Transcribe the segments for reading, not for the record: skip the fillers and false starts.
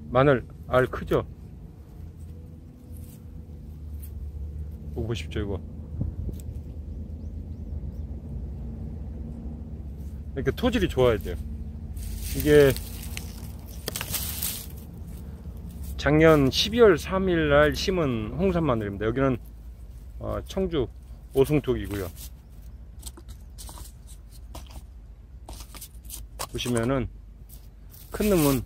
마늘 알 크죠? 이거 보십시오. 이거 이렇게 토질이 좋아야 돼요. 이게 작년 12월 3일 날 심은 홍산 마늘입니다. 여기는 청주 오송톡이고요. 보시면은 큰 놈은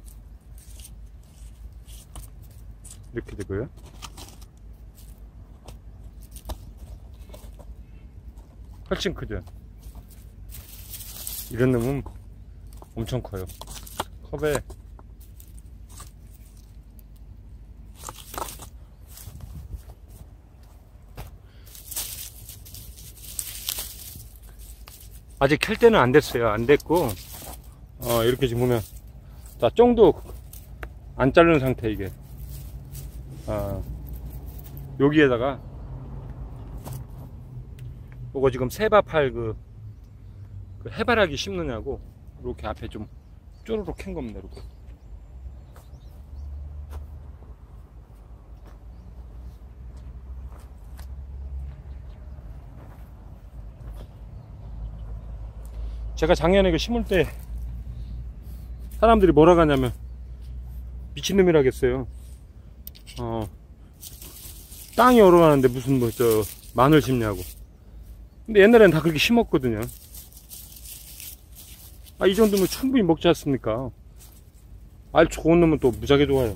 이렇게 되고요. 훨씬 크죠. 이런 놈은 엄청 커요. 컵에 아직 켤 때는 안 됐어요. 안 됐고 이렇게 지금 보면 자, 쫑도 안 자르는 상태. 이게 여기에다가 요거 지금 세바팔 그 해바라기 심느냐고 이렇게 앞에 좀 쪼르륵 캔 겁니다. 이렇게. 제가 작년에 그 심을 때 사람들이 뭐라고 하냐면 미친놈이라겠어요. 땅이 얼어가는데 무슨 뭐 마늘 심냐고. 근데 옛날엔 다 그렇게 심었거든요. 이 정도면 충분히 먹지 않습니까? 알 좋은 놈은 또 무지하게 좋아요.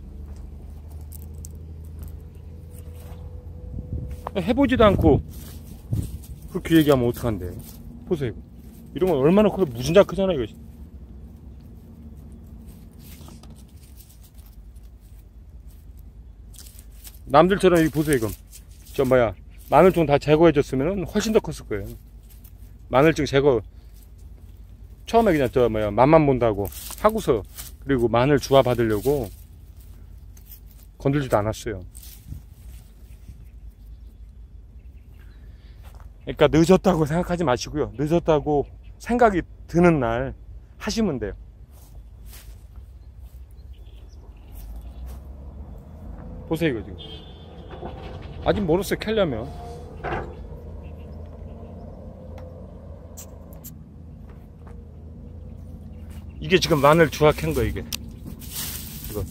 해보지도 않고 그렇게 얘기하면 어떡한데. 보세요. 이런 건 얼마나 커요. 무진장 크잖아요. 이거. 남들처럼 여기 보세요. 이거 마늘종 다 제거해줬으면 훨씬 더 컸을 거예요. 마늘종 제거 처음에 그냥 맛만 본다고 하고서 그리고 마늘 주화 받으려고 건들지도 않았어요. 그러니까 늦었다고 생각하지 마시고요. 늦었다고 생각이 드는 날 하시면 돼요. 보세요. 이거 지금 아직 멀었어요. 캘려면. 이게 지금 마늘 주화 캔 거. 이게 이거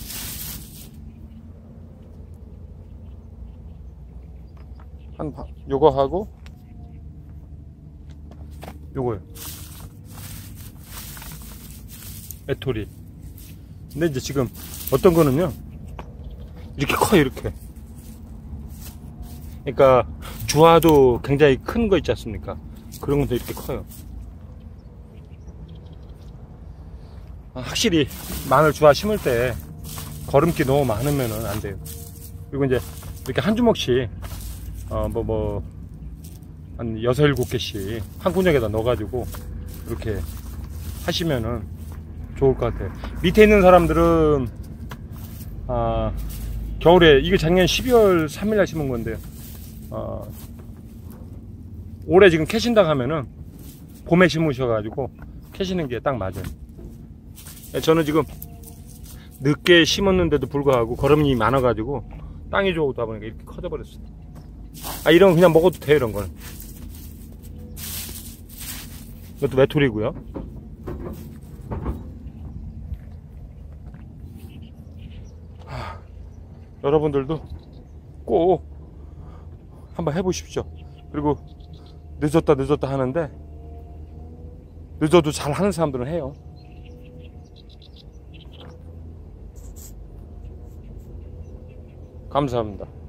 요거 하고 요거요. 애토리. 근데 이제 지금 어떤 거는요 이렇게 커요. 이렇게. 그러니까 주화도 굉장히 큰 거 있지 않습니까? 그런 것도 이렇게 커요. 확실히 마늘 주화 심을 때 거름기 너무 많으면은 안 돼요. 그리고 이제 이렇게 한 주먹씩 한 6, 7개씩 한 구녕에다 넣어가지고 이렇게 하시면은 좋을 것 같아요. 밑에 있는 사람들은 겨울에, 이게 작년 12월 3일날 심은 건데요. 올해 지금 캐신다 하면은 봄에 심으셔가지고 캐시는 게 딱 맞아요. 저는 지금 늦게 심었는데도 불구하고 거름이 많아가지고 땅이 좋다 보니까 이렇게 커져버렸어요. 이런 건 그냥 먹어도 돼요. 이런 거는. 이것도 외톨이고요. 여러분들도 꼭 한번 해보십시오. 그리고 늦었다 하는데 늦어도 잘 하는 사람들은 해요. 감사합니다.